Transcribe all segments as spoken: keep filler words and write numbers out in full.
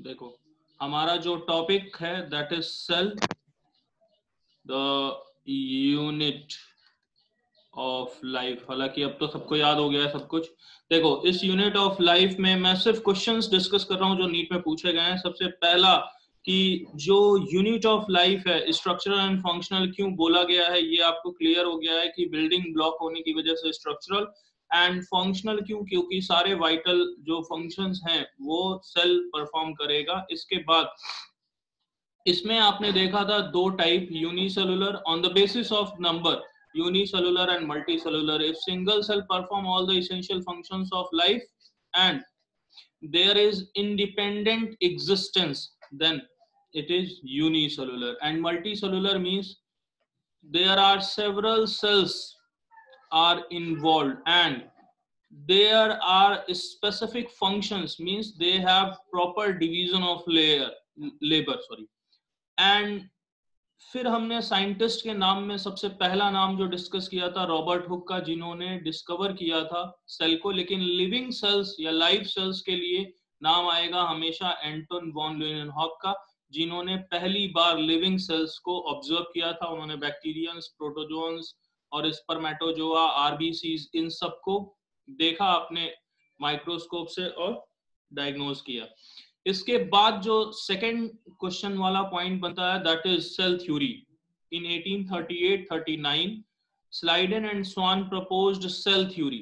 देखो हमारा जो टॉपिक है that is cell, the unit of life. हालांकि अब तो सबको याद हो गया है सब कुछ। देखो इस यूनिट ऑफ लाइफ में मैं सिर्फ क्वेश्चंस डिस्कस कर रहा हूँ जो नीट में पूछे गए हैं। सबसे पहला कि जो यूनिट ऑफ लाइफ है स्ट्रक्चरल एंड फंक्शनल क्यों बोला गया है, ये आपको क्लियर हो गया है कि बिल्डिंग ब्लॉक होने की वजह से स्ट्रक्चरल, एंड फंक्शनल क्यों, क्योंकि सारे वाइटल जो फंक्शंस हैं वो सेल परफॉर्म करेगा। इसके बाद इसमें आपने देखा था दो type, unicellular on the basis of number, unicellular and multicellular. If single cell perform all the essential functions of life and there is independent existence, then it is unicellular. And multicellular means there are several cells are involved and there are specific functions, means they have proper division of layer labor sorry. And फिर हमने scientist के नाम में सबसे पहला नाम जो discuss किया था रॉबर्ट हुक का, जिन्होंने डिस्कवर किया था सेल को। लेकिन लिविंग सेल्स या लाइव सेल्स के लिए नाम आएगा हमेशा एंटोन वॉन ल्यूएनहॉक का, जिन्होंने पहली बार लिविंग सेल्स को ऑब्जर्व किया था। उन्होंने बैक्टीरियंस, प्रोटोजोन्स और स्पर्मेटोजोआ, आरबीसीज, इन सबको देखा अपने माइक्रोस्कोप से और डायग्नोज किया। इसके बाद जो सेकंड क्वेश्चन वाला पॉइंट बनता है that is cell theory. In eighteen thirty-eight thirty-nine Schleiden and Schwann proposed cell theory,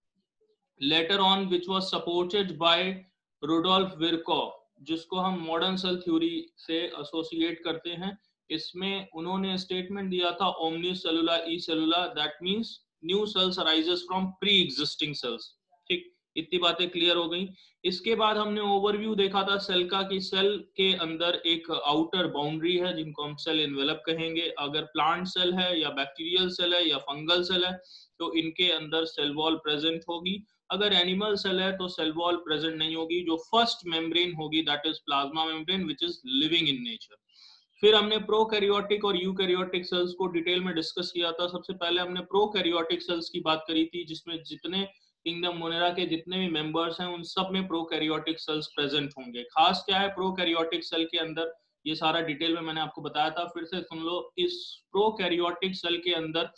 later on which was supported by Rudolf Virchow, जिसको हम मॉडर्न सेल थ्योरी से एसोसिएट करते हैं। इसमें उन्होंने स्टेटमेंट दिया था omnis cellula e cellula, that means new cells arises from pre existing cells. ठीक, इतनी बातें क्लियर हो गई। इसके बाद हमने ओवरव्यू देखा था सेल का कि सेल के अंदर एक आउटर बाउंड्री है जिनको हम सेल एनवेलप कहेंगे। अगर प्लांट सेल है या बैक्टीरियल सेल है या फंगल सेल है तो इनके अंदर सेल वॉल प्रेजेंट होगी। अगर एनिमल सेल है तो सेल वॉल प्रेजेंट नहीं होगी। जो फर्स्ट मेम्ब्रेन होगी that is plasma membrane which is living in nature. फिर हमने प्रोकैरियोटिक और यूकैरियोटिक सेल्स को डिटेल में डिस्कस किया था। सबसे पहले हमने प्रोकैरियोटिक सेल्स की बात करी थी, जिसमें जितने किंगडम मोनेरा के जितने भी मेंबर्स हैं उन सब में प्रोकैरियोटिक सेल्स प्रेजेंट होंगे। खास क्या है प्रोकैरियोटिक सेल के अंदर, ये सारा डिटेल में मैंने आपको बताया था, फिर से सुन लो। इस प्रोकैरियोटिक सेल के अंदर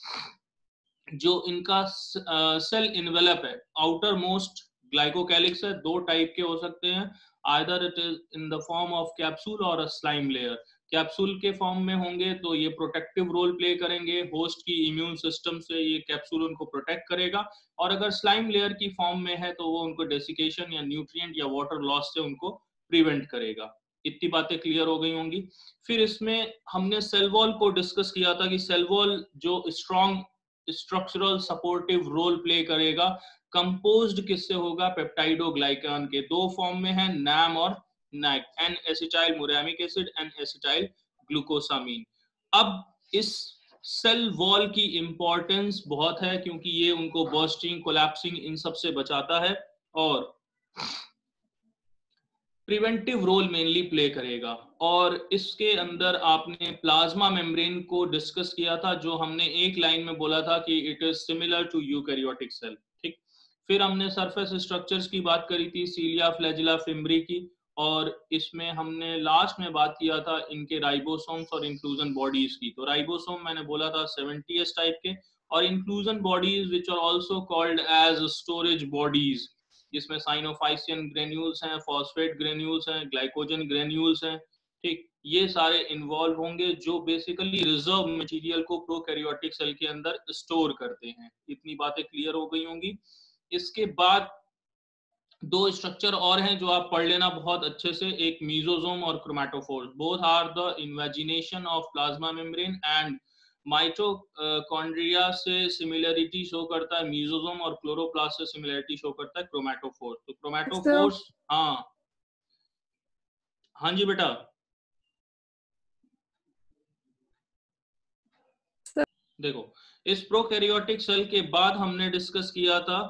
जो इनका सेल इनवेलप है, आउटर मोस्ट ग्लाइकोकैलिक्स है, दो टाइप के हो सकते हैं, either it is in the form of capsule और अ स्लाइम लेयर। कैप्सूल के फॉर्म में होंगे तो ये प्रोटेक्टिव रोल प्ले करेंगे, होस्ट की इम्यून सिस्टम से ये कैप्सूल उनको प्रोटेक्ट करेगा। और अगर स्लाइम लेयर की फॉर्म में है तो वो उनको डेसिकेशन या न्यूट्रिएंट या वाटर लॉस से उनको प्रिवेंट करेगा। इतनी बातें क्लियर हो गई होंगी। फिर इसमें हमने सेल वॉल को डिस्कस किया था कि सेल वॉल जो strong structural supportive role play करेगा, कंपोज्ड किससे होगा, पेप्टाइडोग्लाइकान के। दो फॉर्म में है, नैम और NAG, N acetyl muramic acid, N acetyl glucosamine. अब इस सेल वॉल की इंपॉर्टेंस बहुत है क्योंकि ये उनको बर्स्टिंग, कोलैप्सिंग इन सब से बचाता है और प्रिवेंटिव रोल मेनली प्ले करेगा। और इसके अंदर आपने प्लाज्मा मेम्ब्रेन को डिस्कस किया था, जो हमने एक लाइन में बोला था कि it is similar to eukaryotic cell. ठीक, फिर हमने सरफेस स्ट्रक्चर्स की बात करी थी, सीलिया, फ्लैजिला, फिम्ब्री की, और इसमें हमने लास्ट में बात किया था इनके राइबोसोम्स और इंक्लूजन बॉडीज की। तो राइबोसोम मैंने बोला था सेवेंटी एस टाइप के, और inclusion bodies which are also called as storage bodies, जिसमें साइनोफाइसियन ग्रेन्यूल्स हैं, फॉस्फेट ग्रेन्यूल्स हैं, ग्लाइकोजन ग्रेन्यूल्स हैं। ठीक, ये सारे इन्वॉल्व होंगे जो बेसिकली रिजर्व मटेरियल को प्रोकैरियोटिक सेल के अंदर स्टोर करते हैं। इतनी बातें क्लियर हो गई होंगी। इसके बाद दो स्ट्रक्चर और हैं जो आप पढ़ लेना बहुत अच्छे से, एक मीजोसोम और chromatophore. Both are the invagination of plasma membrane and mitochondria से सिमिलरिटी शो करता है मीजोसोम, और क्लोरोप्लास्ट से सिमिलरिटी शो करता है क्रोमैटोफोर। तो क्रोमैटोफोर्स, हाँ हाँ जी बेटा, देखो इस प्रोकैरियोटिक सेल के बाद हमने डिस्कस किया था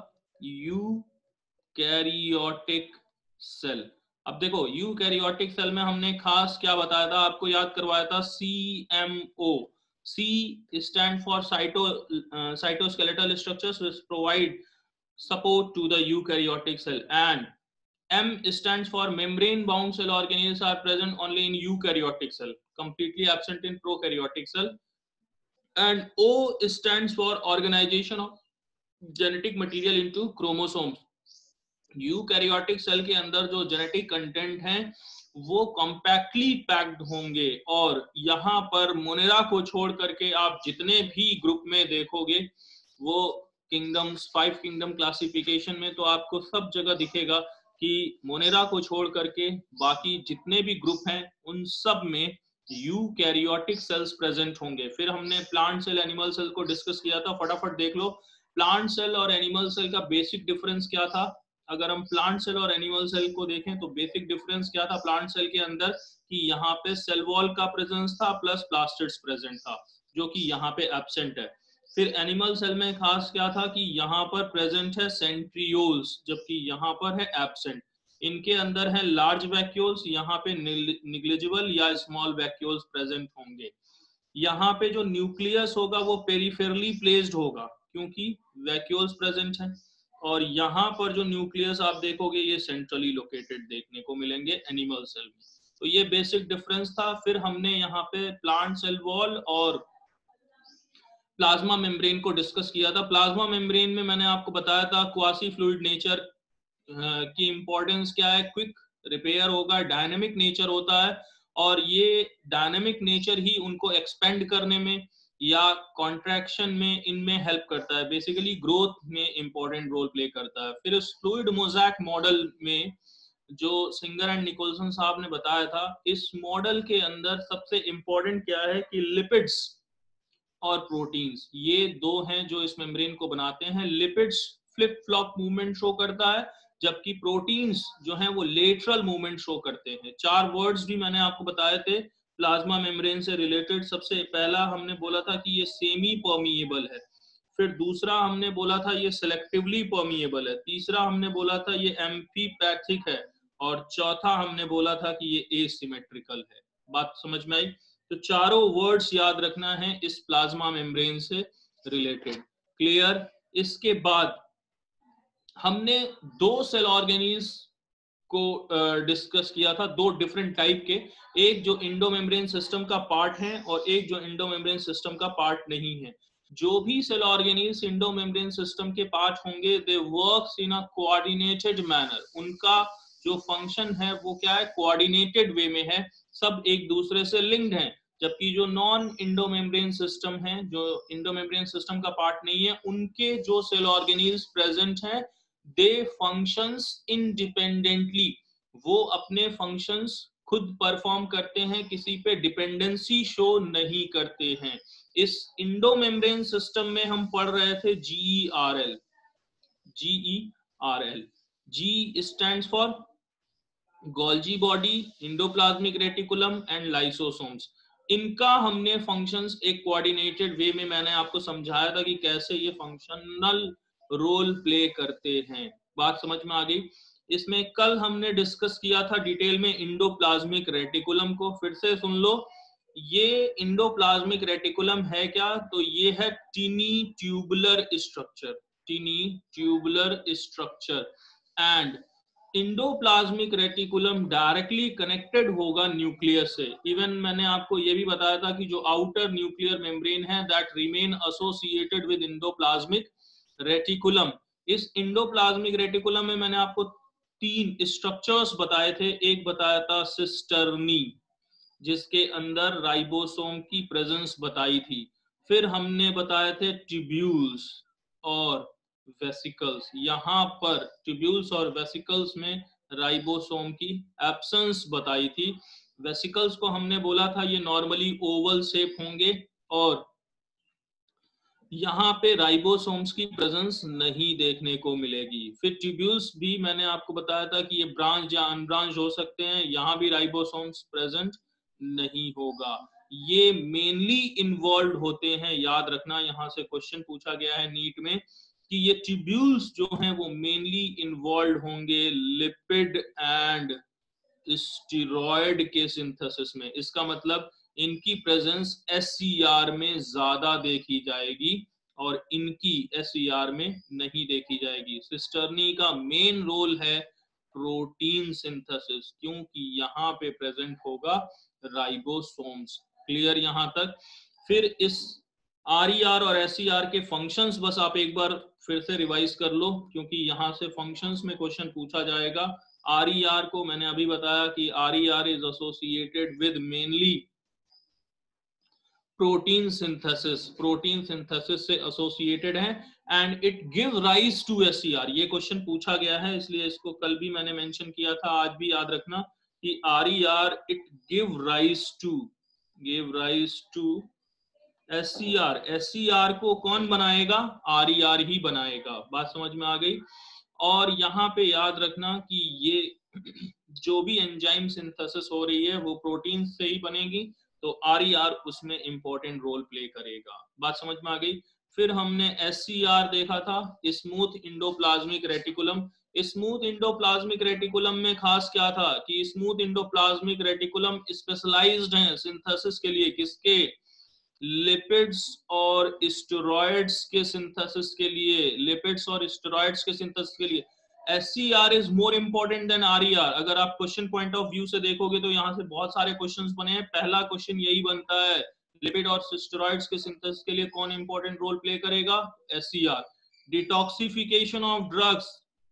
यूकैरियोटिक सेल। अब देखो यूकैरियोटिक सेल में हमने खास क्या बताया था, आपको याद करवाया था C M O. C stand for cyto uh, cytoskeletal structures which provide support to the eukaryotic cell, and M stands for membrane bound cell organelles are present only in eukaryotic cell, completely absent in prokaryotic cell. And O stands for organization of genetic material into chromosomes. Eukaryotic cell के अंदर जो genetic content हैं वो compactly packed होंगे, और यहाँ पर Monera को छोड़ करके आप जितने भी ग्रुप में देखोगे वो किंगडम्स, फाइव किंगडम क्लासिफिकेशन में तो आपको सब जगह दिखेगा कि मोनेरा को छोड़ करके बाकी जितने भी ग्रुप हैं उन सब में यूकैरियोटिक सेल्स प्रेजेंट होंगे। फिर हमने प्लांट सेल, एनिमल सेल को डिस्कस किया था, फटाफट देख लो। प्लांट सेल और एनिमल सेल का बेसिक डिफरेंस क्या था? अगर हम प्लांट सेल और एनिमल सेल को देखें तो बेसिक डिफरेंस क्या था प्लांट सेल के अंदर, कि यहाँ पे सेल वॉल का प्रेजेंस था प्लस प्लास्टिड्स प्रेजेंट था, जो कि यहाँ पे एब्सेंट है। फिर एनिमल सेल में खास क्या था कि यहाँ पर प्रेजेंट है सेंट्रियोल्स, जबकि यहाँ पर है एब्सेंट। इनके अंदर है लार्ज वैक्यूल्स, यहाँ पे निग्लिजिबल या स्मॉल वैक्यूल्स प्रेजेंट होंगे। यहाँ पे जो न्यूक्लियस होगा वो पेरिफेरली प्लेस्ड होगा क्योंकि वैक्यूल्स प्रेजेंट हैं, और यहाँ पर जो न्यूक्लियस आप देखोगे ये सेंट्रली लोकेटेड देखने को मिलेंगे एनिमल सेल में। तो ये बेसिक डिफरेंस था। फिर हमने यहाँ पे प्लांट सेल वॉल और प्लाज्मा मेम्ब्रेन को डिस्कस किया था। प्लाज्मा मेम्ब्रेन में मैंने आपको बताया था क्वासी फ्लूइड नेचर की इंपॉर्टेंस क्या है, क्विक रिपेयर होगा, डायनेमिक नेचर होता है, और ये डायनेमिक नेचर ही उनको एक्सपेंड करने में या कॉन्ट्रैक्शन में इनमें हेल्प करता है, बेसिकली ग्रोथ में इंपॉर्टेंट रोल प्ले करता है। फिर इस फ्लूइड मोज़ैक मॉडल में जो सिंगर एंड निकोलसन साहब ने बताया था, इस मॉडल के अंदर सबसे इंपॉर्टेंट क्या है कि लिपिड्स और प्रोटीन्स, ये दो हैं जो इस मेम्ब्रेन को बनाते हैं। Lipids flip flop movement show करता है, जबकि प्रोटीन्स जो हैं वो लेटरल मूवमेंट शो करते हैं। चार वर्ड्स भी मैंने आपको बताए थे प्लाज्मा मेम्ब्रेन से रिलेटेड। सबसे पहला हमने बोला था कि ये सेमी परमिएबल है, फिर दूसरा हमने बोला था ये सेलेक्टिवली परमिएबल है, तीसरा हमने बोला था ये एम्फीपैथिक है, और चौथा हमने बोला था कि ये एसिमेट्रिकल है। बात समझ में आई? तो चारों वर्ड्स याद रखना है इस प्लाज्मा मेम्ब्रेन से रिलेटेड। क्लियर? इसके बाद हमने दो सेल ऑर्गेनील्स को डिस्कस uh, किया था, दो डिफरेंट टाइप के, एक जो इंडोमेम्ब्रेन सिस्टम का पार्ट है और एक जो इंडोमेम्ब्रेन सिस्टम का पार्ट नहीं है। जो भी सेल ऑर्गेनील्स इंडोमेम्ब्रेन सिस्टम के पार्ट होंगे they works in a coordinated manner, उनका जो फंक्शन है वो क्या है, कोऑर्डिनेटेड वे में है, सब एक दूसरे से लिंक्ड हैं। जबकि जो नॉन इंडोमेम्ब्रेन सिस्टम है, जो इंडोमेम्ब्रेन सिस्टम का पार्ट नहीं है, उनके जो सेल ऑर्गेनील्स प्रेजेंट हैं दे फंक्शंस इंडिपेंडेंटली, वो अपने फंक्शंस खुद परफॉर्म करते हैं, किसी पे डिपेंडेंसी शो नहीं करते हैं। इस इंडोमेम्ब्रेन सिस्टम में हम पढ़ रहे थे G R L, G E R L. G stands for Golgi body, endoplasmic reticulum and lysosomes. इनका हमने फंक्शंस एक कोऑर्डिनेटेड वे में मैंने आपको समझाया था कि कैसे ये फंक्शनल रोल प्ले करते हैं। बात समझ में आ गई? इसमें कल हमने डिस्कस किया था डिटेल में इंडोप्लाज्मिक रेटिकुलम को, फिर से सुन लो। ये इंडोप्लाज्मिक रेटिकुलम है क्या? तो ये है tiny tubular structure, tiny tubular structure. And endoplasmic reticulum directly connected होगा न्यूक्लियस से। इवन मैंने आपको ये भी बताया था कि जो आउटर न्यूक्लियर मेम्ब्रेन है that remain associated with endoplasmic reticulum. इस इंडोप्लाज्मिक रेटिकुलम में मैंने आपको तीन स्ट्रक्चर्स बताए थे। एक बताया था सिस्टर्नी, जिसके अंदर राइबोसोम की प्रेजेंस बताई थी। फिर हमने बताए थे ट्यूब्यूल्स और वेसिकल्स। यहाँ पर ट्यूब्यूल्स और वेसिकल्स में राइबोसोम की एब्सेंस बताई थी। वेसिकल्स को हमने बोला था ये नॉर्मली ओवल शेप होंगे, और यहाँ पे राइबोसोम्स की प्रेजेंस नहीं देखने को मिलेगी। फिर ट्यूब्यूल्स भी मैंने आपको बताया था कि ये ब्रांच या अनब्रांच हो सकते हैं, यहाँ भी राइबोसोम्स प्रेजेंट नहीं होगा। ये मेनली इन्वॉल्व होते हैं, याद रखना, यहाँ से क्वेश्चन पूछा गया है नीट में कि ये ट्यूब्यूल्स जो हैं वो मेनली इन्वॉल्व होंगे लिपिड एंड स्टीरॉयड के सिंथेसिस में। इसका मतलब इनकी प्रेजेंस एससीआर में ज्यादा देखी जाएगी और इनकी एससीआर में नहीं देखी जाएगी। सिस्टर्नी का मेन रोल है प्रोटीन सिंथेसिस, क्योंकि यहाँ पे प्रेजेंट होगा राइबोसोम्स। क्लियर यहाँ तक? फिर इस आर ई आर और एस ई आर के फंक्शंस बस आप एक बार फिर से रिवाइज कर लो, क्योंकि यहाँ से फंक्शंस में क्वेश्चन पूछा जाएगा। आर ई आर को मैंने अभी बताया कि R E R is associated with mainly protein synthesis, protein synthesis से एसोसिएटेड है, and it give rise to S E R. ये क्वेश्चन पूछा गया है, इसलिए इसको कल भी मैंने मेंशन किया था, आज भी याद रखना कि R E R it give rise to, give rise to S E R. S E R को कौन बनाएगा? आर ई आर ही बनाएगा। बात समझ में आ गई? और यहाँ पे याद रखना कि ये जो भी एंजाइम सिंथेसिस हो रही है वो प्रोटीन से ही बनेगी, तो आर ई आर उसमें इंपॉर्टेंट रोल प्ले करेगा। बात समझ में आ गई? फिर हमने एस सी आर देखा था, smooth endoplasmic reticulum. Smooth endoplasmic reticulum में खास क्या था कि स्मूथ इंडोप्लाज्मिक रेटिकुलम स्पेशलाइज्ड है सिंथेसिस के लिए, किसके? लिपिड्स और स्टेरॉइड्स के सिंथेसिस के लिए, लिपिड्स और स्टेरॉइड्स के सिंथेसिस के लिए S C R is more important than R E R. अगर आप क्वेश्चन पॉइंट ऑफ व्यू से देखोगे तो यहाँ से बहुत सारे क्वेश्चंस बने हैं। पहला क्वेश्चन यही बनता है, लिपिड और स्टेरॉइड्स के सिंथेसिस के लिए कौन इंपॉर्टेंट रोल प्ले करेगा? S C R. Detoxification of drugs,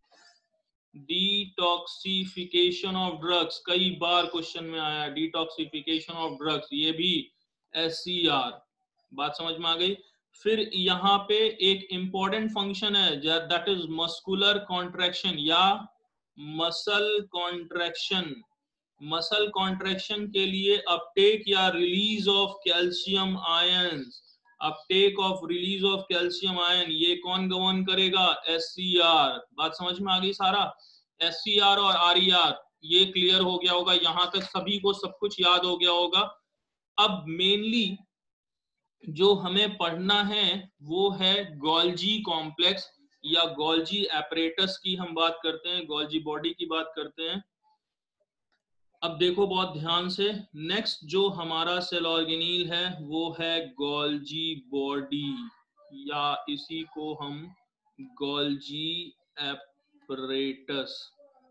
detoxification of drugs कई बार क्वेश्चन में आया, डिटॉक्सिफिकेशन ऑफ ड्रग्स, ये भी एस सी आर। बात समझ में आ गई? फिर यहाँ पे एक इंपॉर्टेंट फंक्शन है दैट इज मस्कुलर कॉन्ट्रैक्शन या मसल कॉन्ट्रैक्शन। मसल कॉन्ट्रैक्शन के लिए अपटेक या release of calcium ions, uptake of release of calcium ion, ये कौन गवर्न करेगा? S C R. बात समझ में आ गई सारा? एस सी आर और आर ई आर ये क्लियर हो गया होगा, यहां तक सभी को सब कुछ याद हो गया होगा। अब मेनली जो हमें पढ़ना है वो है गोल्जी कॉम्प्लेक्स या गोल्जी एपरेटस की हम बात करते हैं, गोल्जी बॉडी की बात करते हैं। अब देखो बहुत ध्यान से, नेक्स्ट जो हमारा सेल ऑर्गेनील है वो है गोल्जी बॉडी, या इसी को हम गोल्जी एपरेटस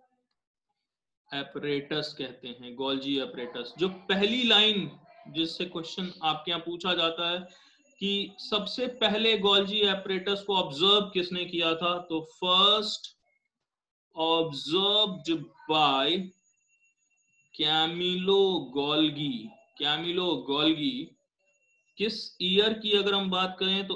एपरेटस कहते हैं, गोल्जी एपरेटस। जो पहली लाइन जिससे क्वेश्चन आपके यहाँ पूछा जाता है कि सबसे पहले गोल्जी एपरेटस को ऑब्जर्व किसने किया था, तो first observed by Camillo Golgi. Camillo Golgi किस ईयर की अगर हम बात करें तो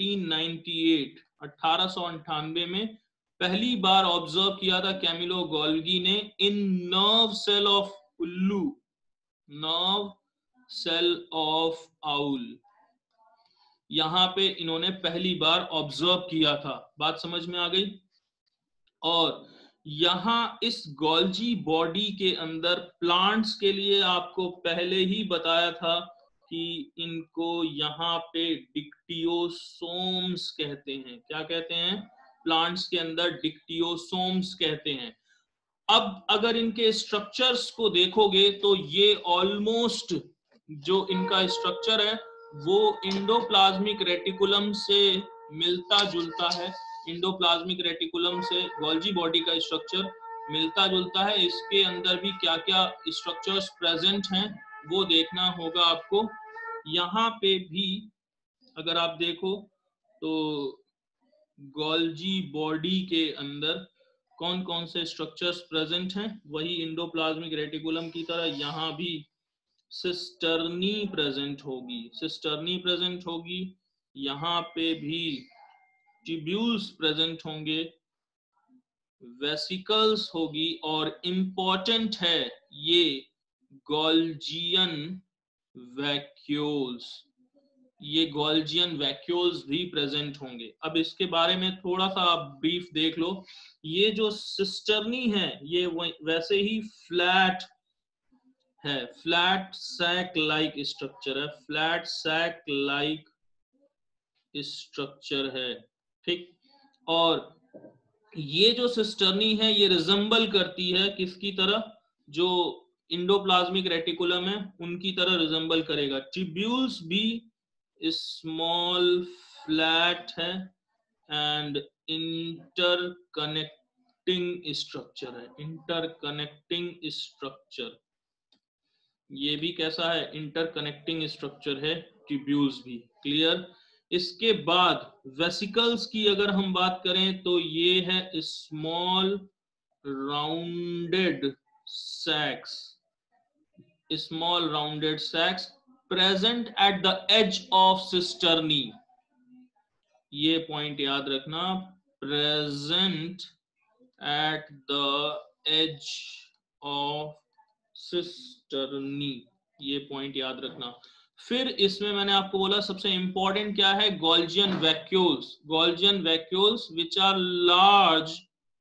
अठारह सौ अट्ठानवे में पहली बार ऑब्जर्व किया था कैमिलो गोल्गी ने इन नर्व सेल ऑफ उल्लू, नर्व सेल ऑफ आउल। यहां पे इन्होंने पहली बार ऑब्जर्व किया था। बात समझ में आ गई? और यहां इस गोल्जी बॉडी के अंदर प्लांट्स के लिए आपको पहले ही बताया था कि इनको यहाँ पे डिक्टियोसोम्स कहते हैं। क्या कहते हैं? प्लांट्स के अंदर डिक्टियोसोम्स कहते हैं। अब अगर इनके स्ट्रक्चर्स को देखोगे तो ये ऑलमोस्ट जो इनका स्ट्रक्चर है वो इंडोप्लाज्मिक रेटिकुलम से मिलता जुलता है। इंडोप्लाज्मिक रेटिकुलम से गोल्जी बॉडी का स्ट्रक्चर मिलता जुलता है। इसके अंदर भी क्या क्या स्ट्रक्चर्स प्रेजेंट हैं वो देखना होगा आपको। यहाँ पे भी अगर आप देखो तो गोल्जी बॉडी के अंदर कौन कौन से स्ट्रक्चर्स प्रेजेंट हैं, वही इंडोप्लाज्मिक रेटिकुलम की तरह यहाँ भी सिस्टर्नी प्रेजेंट होगी, सिस्टर्नी प्रेजेंट होगी। यहाँ पे भी ट्यूब्यूल्स प्रेजेंट होंगे, वेसिकल्स होगी, और इंपॉर्टेंट है ये गोल्जियन वैक्यूल्स, ये गोल्जियन वैक्यूल्स भी प्रेजेंट होंगे। अब इसके बारे में थोड़ा सा आप ब्रीफ देख लो। ये जो सिस्टर्नी है ये वैसे ही फ्लैट है, फ्लैट सैक लाइक स्ट्रक्चर है, फ्लैट सैक लाइक स्ट्रक्चर है, ठीक। और ये जो सिस्टर्नी है ये रिजेंबल करती है किसकी तरह? जो इंडोप्लाज्मिक रेटिकुलम है उनकी तरह रिजेंबल करेगा। ट्यूब्यूल्स भी स्मॉल फ्लैट है एंड इंटरकनेक्ट कनेक्टिंग स्ट्रक्चर है, इंटरकनेक्टिंग स्ट्रक्चर। ये भी कैसा है? इंटरकनेक्टिंग स्ट्रक्चर है, ट्यूब्यूल्स भी। क्लियर? इसके बाद वेसिकल्स की अगर हम बात करें तो ये है small rounded sacs, small rounded sacs present at the edge of cisternae. ये पॉइंट याद रखना, present at the edge of cisternae, ये पॉइंट याद रखना। फिर इसमें मैंने आपको बोला सबसे इंपॉर्टेंट क्या है? Golgian vacuoles. Golgian vacuoles which are large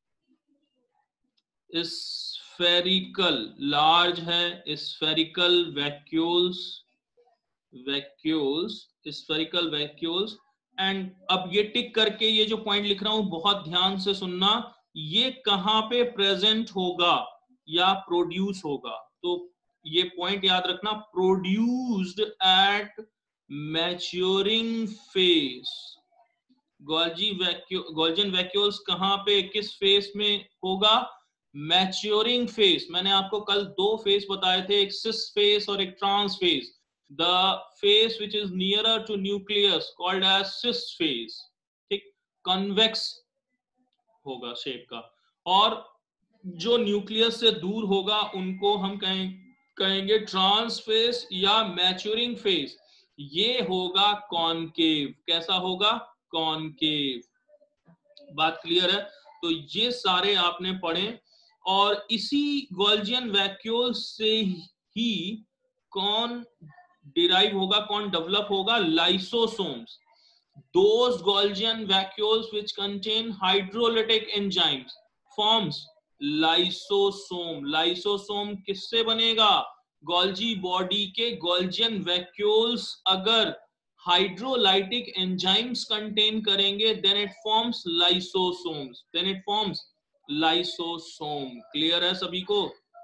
spherical, large है spherical vacuoles, vacuoles spherical vacuoles. And अब ये टिक करके ये जो पॉइंट लिख रहा हूं बहुत ध्यान से सुनना, ये कहां पे प्रेजेंट होगा या प्रोड्यूस होगा? तो ये पॉइंट याद रखना, produced at maturing phase. Golgi vacuo Golgian vacuoles कहां पे, किस फेज में होगा? Maturing phase. मैंने आपको कल दो फेज बताए थे, एक सिस फेज और एक trans phase. The phase which is nearer to nucleus called as cis phase, ठीक, convex होगा शेप का, और जो न्यूक्लियस से दूर होगा उनको हम कहें कहेंगे ट्रांस फेज या मैच्योरिंग फेज। ये होगा कॉनकेव। कैसा होगा? कॉनकेव। बात क्लियर है? तो ये सारे आपने पढ़े, और इसी गोल्जियन वैक्यूल से ही कौन डिराइव होगा, कौन डेवलप होगा? Lysosomes. Those Golgian vacuoles which contain hydrolytic enzymes forms lysosome. Lysosome किससे बनेगा? गोल्जी बॉडी के गोल्जियन वैक्यूल्स अगर हाइड्रोलाइटिक एंजाइम्स कंटेन करेंगे then it forms lysosomes, then it forms lysosome. Clear है सभी को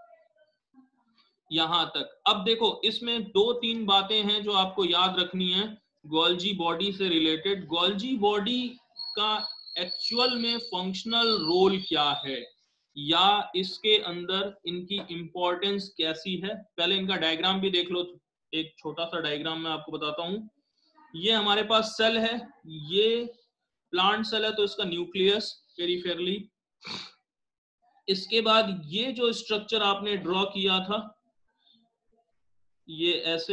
यहां तक? अब देखो इसमें दो तीन बातें हैं जो आपको याद रखनी है गोल्जी बॉडी से रिलेटेड। गोल्जी बॉडी का एक्चुअल में फंक्शनल रोल क्या है या इसके अंदर इनकी इंपॉर्टेंस कैसी है, पहले इनका डायग्राम भी देख लो। एक छोटा सा डायग्राम मैं आपको बताता हूं। ये हमारे पास सेल है, ये प्लांट सेल है तो इसका न्यूक्लियस पेरिफेरली। इसके बाद ये जो स्ट्रक्चर आपने ड्रॉ किया था ये ऐसे,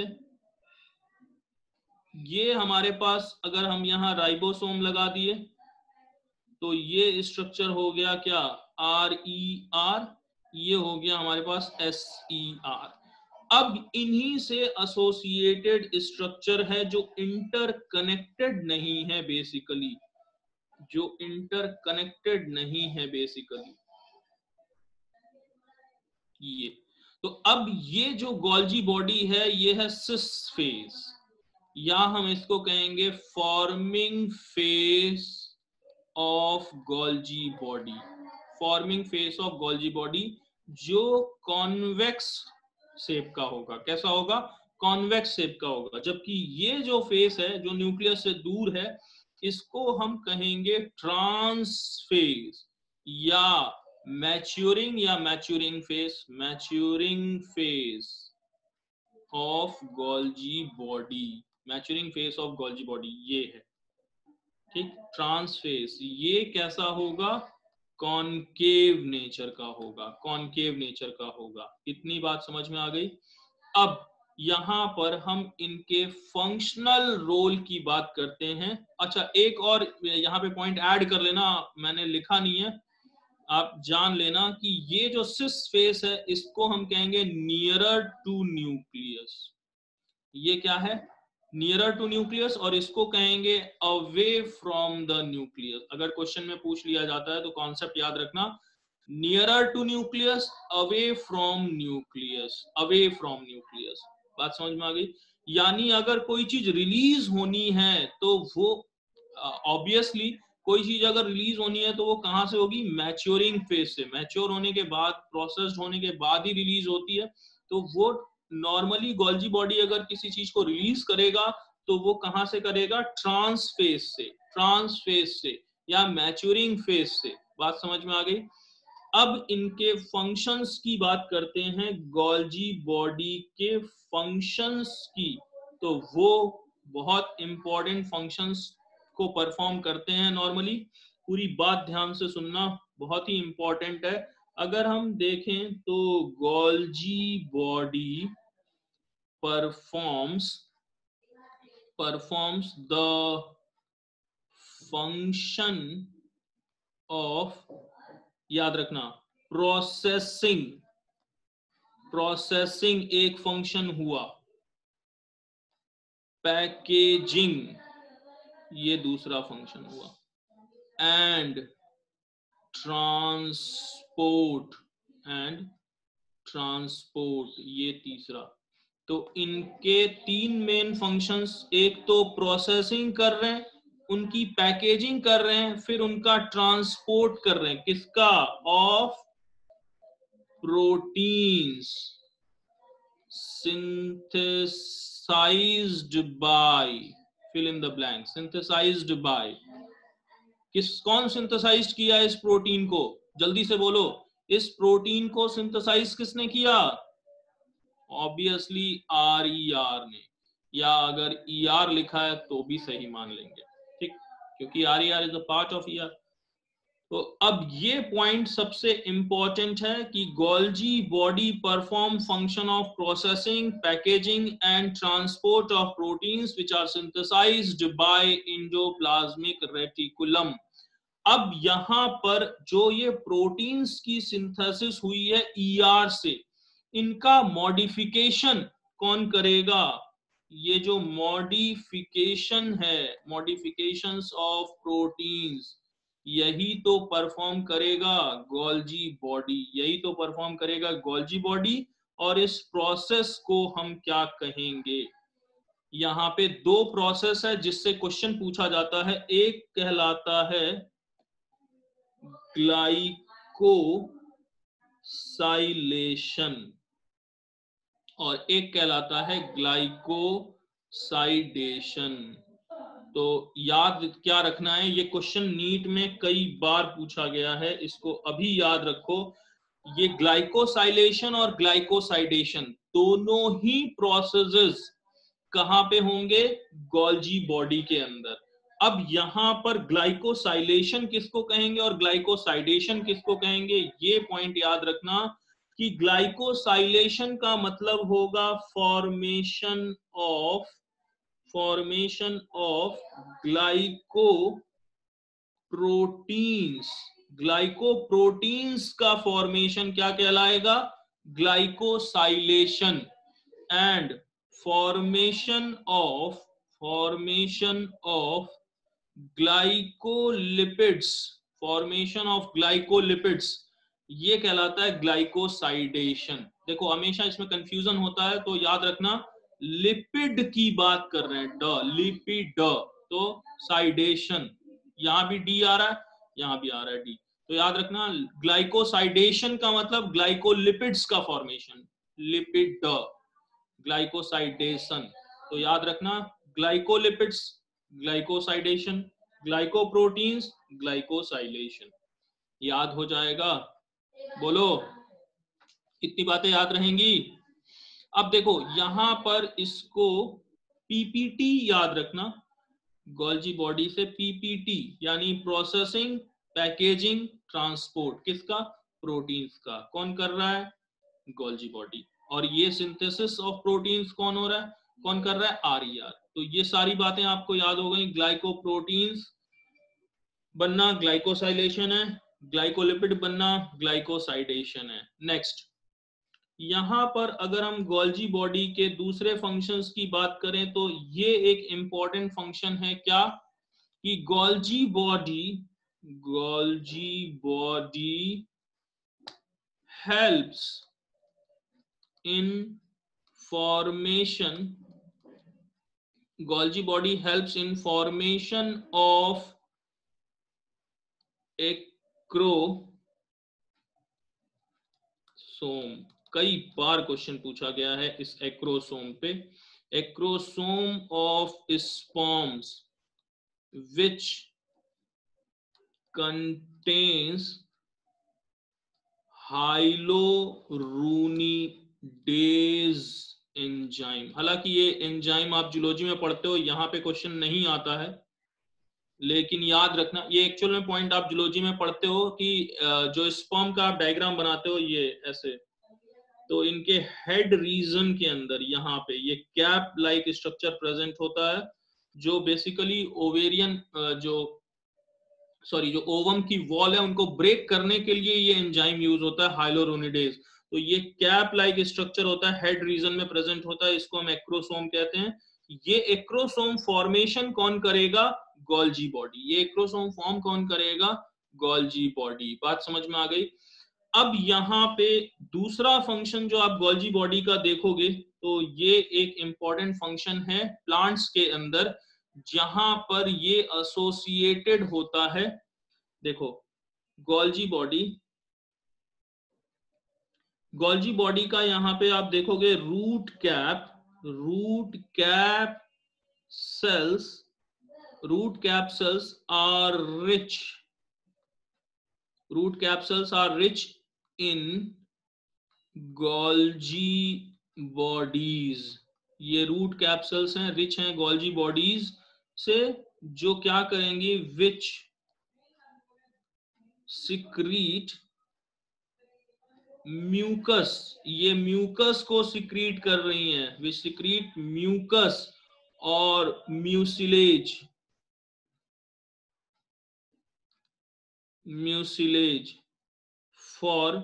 ये हमारे पास अगर हम यहां राइबोसोम लगा दिए तो ये स्ट्रक्चर हो गया क्या? R E R. ये हो गया हमारे पास एस ई आर। अब इन्हीं से एसोसिएटेड स्ट्रक्चर है जो इंटरकनेक्टेड नहीं है बेसिकली, जो इंटरकनेक्टेड नहीं है बेसिकली ये। तो अब ये जो गोल्जी बॉडी है ये है सिस फेज, या हम इसको कहेंगे forming phase of Golgi body. Forming phase of Golgi body जो कॉन्वेक्स शेप का होगा। कैसा होगा? कॉन्वेक्स शेप का होगा। जबकि ये जो फेस है जो न्यूक्लियस से दूर है इसको हम कहेंगे ट्रांस फेज या मैच्योरिंग या maturing phase, maturing phase of Golgi body. Maturing phase of Golgi body ये है, ठीक। ट्रांस फेज ये कैसा होगा? कॉनकेव नेचर का होगा, कॉनकेव नेचर का होगा। इतनी बात समझ में आ गई? अब यहां पर हम इनके फंक्शनल रोल की बात करते हैं। अच्छा एक और यहां पे पॉइंट ऐड कर लेना, मैंने लिखा नहीं है, आप जान लेना कि ये जो सिस फेस है इसको हम कहेंगे नियरर टू न्यूक्लियस। ये क्या है? Nearer to nucleus. और इसको कहेंगे अवे फ्रॉम द न्यूक्लियस। अगर क्वेश्चन में पूछ लिया जाता है तो कॉन्सेप्ट याद रखना, nearer to nucleus, away from nucleus, away from nucleus. बात समझ में आ गई? यानी अगर कोई चीज रिलीज होनी है तो वो ऑब्वियसली uh, कोई चीज अगर रिलीज होनी है तो वो कहां से होगी? मैच्योरिंग फेज से। मैच्योर होने के बाद, प्रोसेस्ड होने के बाद ही रिलीज होती है। तो वो नॉर्मली गोल्जी बॉडी अगर किसी चीज को रिलीज करेगा तो वो कहां से करेगा? ट्रांस फेज से, ट्रांस फेज से या मैच्योरिंग फेज से। बात समझ में आ गई? अब इनके फंक्शंस की बात करते हैं, गोल्जी बॉडी के फंक्शंस की। तो वो बहुत इंपॉर्टेंट फंक्शंस को परफॉर्म करते हैं नॉर्मली। पूरी बात ध्यान से सुनना, बहुत ही इंपॉर्टेंट है। अगर हम देखें तो Golgi body performs performs the function of, याद रखना, प्रोसेसिंग। प्रोसेसिंग एक फंक्शन हुआ, पैकेजिंग ये दूसरा फंक्शन हुआ, एंड ट्रांसपोर्ट एंड ट्रांसपोर्ट ये तीसरा। तो इनके तीन मेन फंक्शंस, एक तो प्रोसेसिंग कर रहे हैं, उनकी पैकेजिंग कर रहे हैं, फिर उनका ट्रांसपोर्ट कर रहे हैं, किसका? Of proteins synthesized by, fill in the blank, synthesized by, किस कौन सिंथेसाइज किया इस प्रोटीन को? जल्दी से बोलो, इस प्रोटीन को सिंथेसाइज किसने किया? ऑब्वियसली आर ई आर ने, या अगर ई आर लिखा है तो भी सही मान लेंगे, ठीक, क्योंकि R E R is a part of E R. तो अब ये पॉइंट सबसे इंपॉर्टेंट है कि Golgi body perform function of processing, packaging and transport of proteins which are synthesized by endoplasmic reticulum. अब यहां पर जो ये प्रोटीन्स की सिंथेसिस हुई है ई आर से, इनका मॉडिफिकेशन कौन करेगा? ये जो मॉडिफिकेशन है, मॉडिफिकेशंस ऑफ प्रोटीन्स, यही तो परफॉर्म करेगा गोल्जी बॉडी, यही तो परफॉर्म करेगा गोल्जी बॉडी। और इस प्रोसेस को हम क्या कहेंगे? यहाँ पे दो प्रोसेस है जिससे क्वेश्चन पूछा जाता है, एक कहलाता है ग्लाइकोसाइलेशन और एक कहलाता है ग्लाइकोसाइडेशन। तो याद क्या रखना है, ये क्वेश्चन नीट में कई बार पूछा गया है, इसको अभी याद रखो। ये ग्लाइकोसाइलेशन और ग्लाइकोसाइडेशन दोनों ही प्रोसेसेस कहां पे होंगे? गोल्जी बॉडी के अंदर। अब यहां पर ग्लाइकोसाइलेशन किसको कहेंगे और ग्लाइकोसाइडेशन किसको कहेंगे, ये पॉइंट याद रखना कि ग्लाइकोसाइलेशन का मतलब होगा formation of formation of glycoproteins. Glycoproteins का फॉर्मेशन क्या कहलाएगा? Glycosylation. And formation of formation of glycolipids formation of glycolipids ये कहलाता है ग्लाइकोसाइडेशन। देखो हमेशा इसमें कंफ्यूजन होता है, तो याद रखना लिपिड की बात कर रहे हैं, ड लिपिड, तो साइडेशन, यहां भी डी आ रहा है, यहां भी आ रहा है डी, तो याद रखना ग्लाइकोसाइडेशन का मतलब ग्लाइकोलिपिड्स का फॉर्मेशन, लिपिड ग्लाइकोसाइडेशन। तो याद रखना ग्लाइकोलिपिड्स ग्लाइकोसाइडेशन, ग्लाइकोप्रोटीन्स ग्लाइकोसाइलेशन, याद हो जाएगा? बोलो, कितनी बातें याद रहेंगी? अब देखो यहां पर इसको पीपीटी याद रखना, गोल्जी बॉडी से पीपीटी यानी प्रोसेसिंग, पैकेजिंग, ट्रांसपोर्ट, किसका? प्रोटीन्स का। कौन कर रहा है? Golgi body. और ये सिंथेसिस ऑफ प्रोटीन्स कौन हो रहा है? कौन कर रहा है? R E R. तो ये सारी बातें आपको याद हो गई। ग्लाइकोप्रोटीन्स बनना ग्लाइकोसाइलेशन है, ग्लाइकोलिपिड बनना ग्लाइकोसाइडेशन है। नेक्स्ट, यहां पर अगर हम गोल्जी बॉडी के दूसरे फंक्शंस की बात करें तो ये एक इंपॉर्टेंट फंक्शन है, क्या? कि Golgi body Golgi body helps in formation Golgi body helps in formation of acrosome. कई बार क्वेश्चन पूछा गया है इस एक्रोसोम पे। Acrosome of sperms which contains hyaluronidase enzyme. हालांकि ये एंजाइम आप जूलॉजी में पढ़ते हो, यहाँ पे क्वेश्चन नहीं आता है, लेकिन याद रखना ये एक्चुअल में पॉइंट आप जूलॉजी में पढ़ते हो कि जो स्पर्म का आप डायग्राम बनाते हो ये ऐसे, तो इनके हेड रीजन के अंदर यहाँ पे ये कैप लाइक स्ट्रक्चर प्रेजेंट होता है, जो बेसिकली ओवेरियन जो सॉरी जो ओवम की वॉल है उनको ब्रेक करने के लिए ये एंजाइम यूज होता है हाइलोरुनिडेज। तो ये कैप लाइक स्ट्रक्चर होता है, हेड रीजन में प्रेजेंट होता है, इसको हम एक्रोसोम कहते हैं। ये एक्रोसोम फॉर्मेशन कौन करेगा? Golgi body. ये एक्रोसोम फॉर्म कौन करेगा? Golgi body. बात समझ में आ गई? अब यहाँ पे दूसरा फंक्शन जो आप गोल्जी बॉडी का देखोगे तो ये एक इंपॉर्टेंट फंक्शन है प्लांट्स के अंदर, जहां पर ये एसोसिएटेड होता है। देखो गोल्जी बॉडी, गोल्जी बॉडी का यहां पे आप देखोगे root cap, root cap cells, root cap cells are rich, root cap cells are rich in Golgi bodies। ये रूट कैप सेल्स हैं, रिच हैं गोल्जी बॉडीज से, जो क्या करेंगे? विच सिक्रीट म्यूकस, ये म्यूकस को सिक्रीट कर रही हैं, विच सिक्रीट म्यूकस और mucilage, mucilage for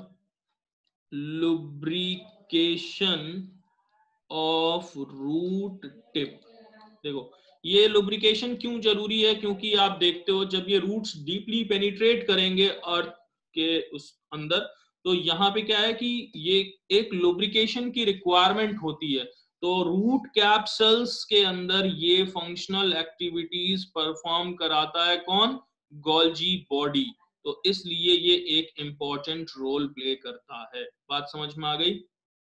lubrication of root tip. देखो ये लुब्रिकेशन क्यों जरूरी है? क्योंकि आप देखते हो जब ये रूट्स डीपली पेनिट्रेट करेंगे अर्थ के उस अंदर, तो यहाँ पे क्या है कि ये एक लुब्रिकेशन की रिक्वायरमेंट होती है। तो रूट कैप सेल्स के अंदर ये फंक्शनल एक्टिविटीज परफॉर्म कराता है कौन? Golgi body. तो इसलिए ये एक इंपॉर्टेंट रोल प्ले करता है। बात समझ में आ गई?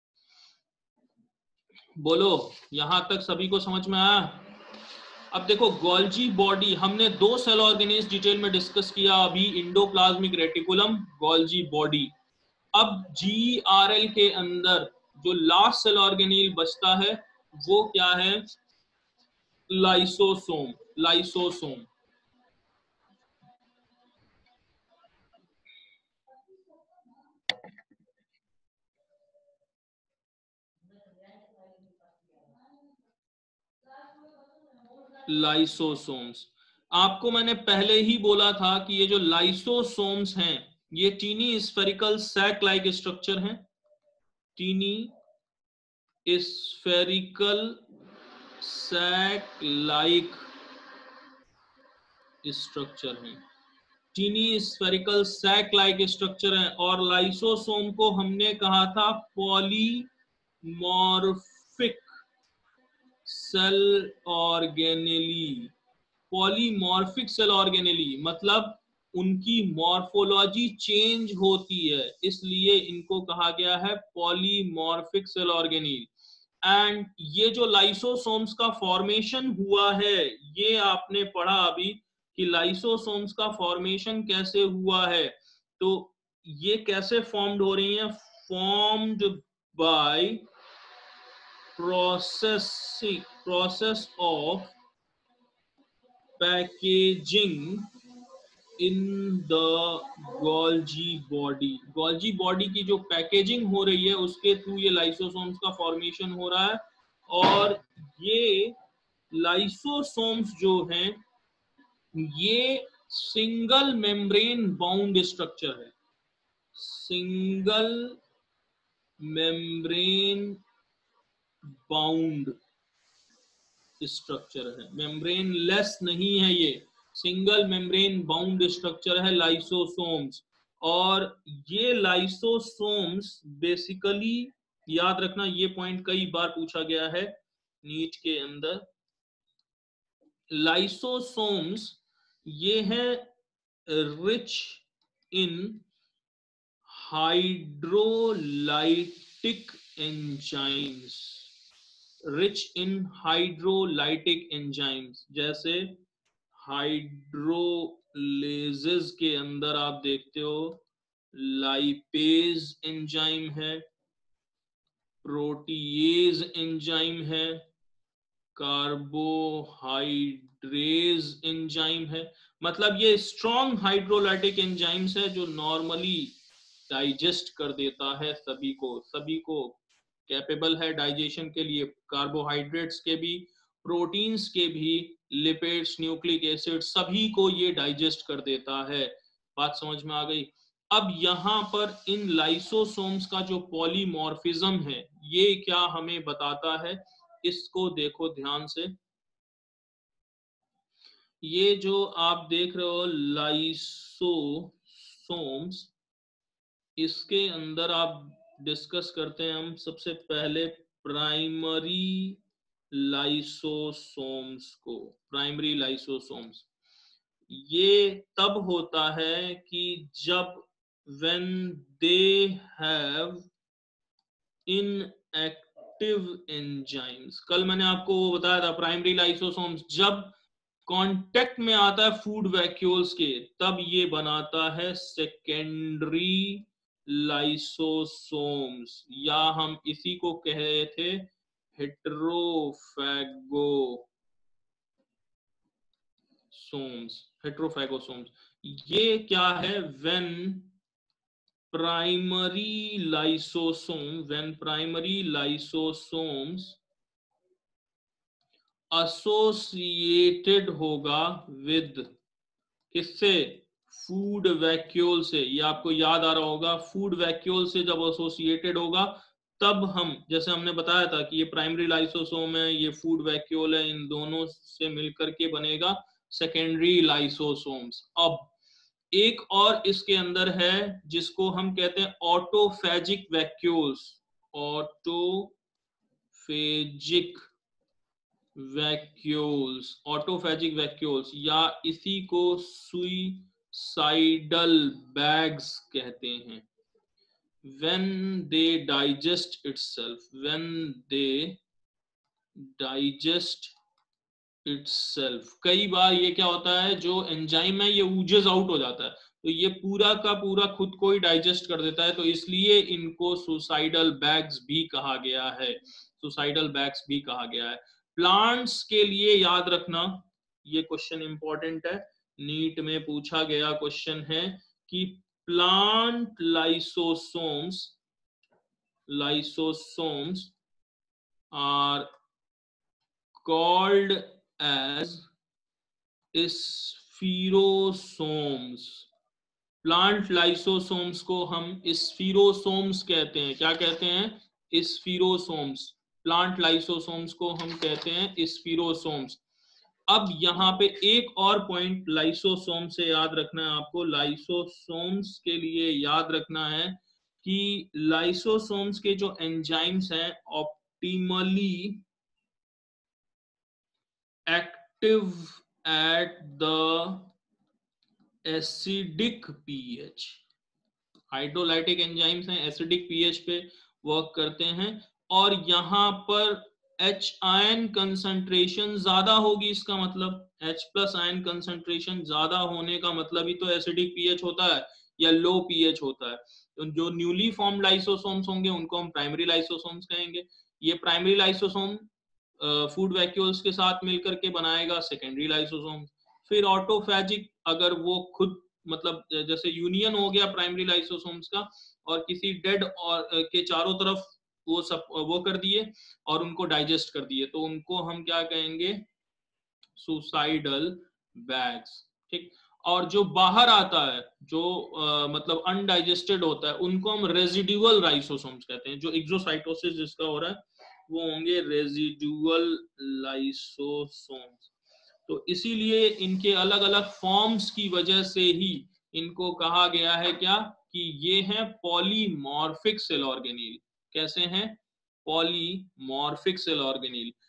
बोलो, यहां तक सभी को समझ में आया? अब देखो गोल्जी बॉडी हमने दो सेल ऑर्गेनेल्स डिटेल में डिस्कस किया अभी, इंडोप्लाज्मिक रेटिकुलम, गोल्जी बॉडी। अब जीआरएल के अंदर जो लास्ट सेल ऑर्गेनेल बचता है वो क्या है? लाइसोसोम। Lysosome lysosomes. आपको मैंने पहले ही बोला था कि ये जो लाइसोसोम्स हैं ये tiny spherical sac like structure हैं, tiny spherical sac like structure है, tiny spherical sac like structure है। और लाइसोसोम को हमने कहा था polymorphic cell organelle. Polymorphic cell organelle मतलब उनकी मॉर्फोलॉजी चेंज होती है, इसलिए इनको कहा गया है पॉलीमॉर्फिक सेल ऑर्गेनेल। एंड ये जो लाइसोसोम्स का फॉर्मेशन हुआ है, ये आपने पढ़ा अभी कि लाइसोसोम्स का फॉर्मेशन कैसे हुआ है। तो ये कैसे फॉर्म्ड हो रही हैं? Formed by processing process of packaging in the Golgi body. Golgi body की जो पैकेजिंग हो रही है उसके थ्रू ये लाइसोसोम्स का फॉर्मेशन हो रहा है। और ये लाइसोसोम्स जो हैं ये सिंगल मेम्ब्रेन बाउंड स्ट्रक्चर है, सिंगल मेम्ब्रेन बाउंड स्ट्रक्चर है, मेम्ब्रेन लेस नहीं है, ये सिंगल मेम्ब्रेन बाउंड स्ट्रक्चर है लाइसोसोम्स। और ये लाइसोसोम्स बेसिकली याद रखना, ये पॉइंट कई बार पूछा गया है नीट के अंदर। लाइसोसोम्स ये है rich in hydrolytic enzymes, rich in hydrolytic enzymes, जैसे हाइड्रोलेजेस के अंदर आप देखते हो लाइपेज एंजाइम है, प्रोटीएज एंजाइम है, कार्बोहाइड्रेज एंजाइम है। मतलब ये स्ट्रॉन्ग हाइड्रोलाइटिक एंजाइम्स है जो नॉर्मली डाइजेस्ट कर देता है सभी को, सभी को कैपेबल है डाइजेशन के लिए, कार्बोहाइड्रेट्स के भी, प्रोटीन्स के भी, लिपिड्स, न्यूक्लिक एसिड, सभी को ये डाइजेस्ट कर देता है। बात समझ में आ गई? अब यहाँ पर इन लाइसोसोम्स का जो पॉलीमॉर्फिज्म है ये क्या हमें बताता है, इसको देखो ध्यान से। ये जो आप देख रहे हो लाइसोसोम्स, इसके अंदर आप डिस्कस करते हैं हम सबसे पहले प्राइमरी लाइसोसोम्स को। प्राइमरी लाइसोसोम्स ये तब होता है कि जब when they have inactive enzymes। कल मैंने आपको वो बताया था, प्राइमरी लाइसोसोम्स जब कांटेक्ट में आता है फूड वैक्यूल्स के तब ये बनाता है सेकेंडरी लाइसोसोम्स, या हम इसी को कह रहे थे हेट्रोफैगोसोम्स। हेट्रोफैगोसोम्स ये क्या है? When primary lysosome when primary lysosomes associated होगा विद, किससे? फूड वैक्यूल से। ये आपको याद आ रहा होगा, फूड वैक्यूल से जब एसोसिएटेड होगा तब हम, जैसे हमने बताया था कि ये प्राइमरी लाइसोसोम है, ये फूड वैक्यूल है, इन दोनों से मिलकर के बनेगा सेकेंडरी लाइसोसोम्स। अब एक और इसके अंदर है जिसको हम कहते हैं autophagic vacuoles. Autophagic vacuoles, autophagic vacuoles, या इसी को सुइसाइडल बैग्स कहते हैं। when they digest itself when they digest itself कई बार ये क्या होता है, जो एंजाइम है ये ऊजेस आउट हो जाता है, तो ये पूरा का पूरा खुद को ही डाइजेस्ट कर देता है, तो इसलिए इनको सुसाइडल बैग्स भी कहा गया है। सुसाइडल बैग्स भी कहा गया है। प्लांट्स के लिए याद रखना, ये क्वेश्चन इंपॉर्टेंट है, नीट में पूछा गया क्वेश्चन है कि plant lysosomes lysosomes are called as spherosomes. Plant lysosomes को हम स्फीरोसोम्स कहते हैं। क्या कहते हैं? स्फीरोसोम्स। प्लांट लाइसोसोम्स को हम कहते हैं स्फीरोसोम्स। अब यहाँ पे एक और पॉइंट लाइसोसोम से याद रखना है आपको। लाइसोसोम्स के लिए याद रखना है कि लाइसोसोम्स के जो एंजाइम्स हैं optimally active at the acidic pH. Hydrolytic enzymes हैं, एसिडिक पीएच पे वर्क करते हैं, और यहाँ पर H आयन कंसंट्रेशन ज्यादा होगी। इसका मतलब H प्लस आयन कंसंट्रेशन ज्यादा होने का मतलब ही तो एसिडिक पीएच होता है या लो पीएच होता है। तो जो न्यूली फॉर्म्ड लाइसोसोम्स होंगे उनको हम प्राइमरी लाइसोसोम्स कहेंगे। ये प्राइमरी लाइसोसोम फूड वैक्यूल्स के साथ मिलकर के बनाएगा सेकेंडरी लाइसोसोम। फिर ऑटोफैजिक, अगर वो खुद मतलब जैसे यूनियन हो गया प्राइमरी लाइसोसोम्स का और किसी डेड और के चारों तरफ वो सब वो कर दिए और उनको डाइजेस्ट कर दिए, तो उनको हम क्या कहेंगे? Suicidal bags. ठीक। और जो बाहर आता है, जो आ, मतलब अनडाइजेस्टेड होता है, उनको हम रेजिडुअल लाइसोसोम्स कहते हैं। जो एक्सोसाइटोसिस जिसका हो रहा है वो होंगे रेजिडुअल लाइसोसोम्स। तो इसीलिए इनके अलग अलग फॉर्म्स की वजह से ही इनको कहा गया है क्या, कि ये हैं पॉलीमॉर्फिक सेल ऑर्गेनील। कैसे हैं? Polymorphic cell ऑर्गेनील।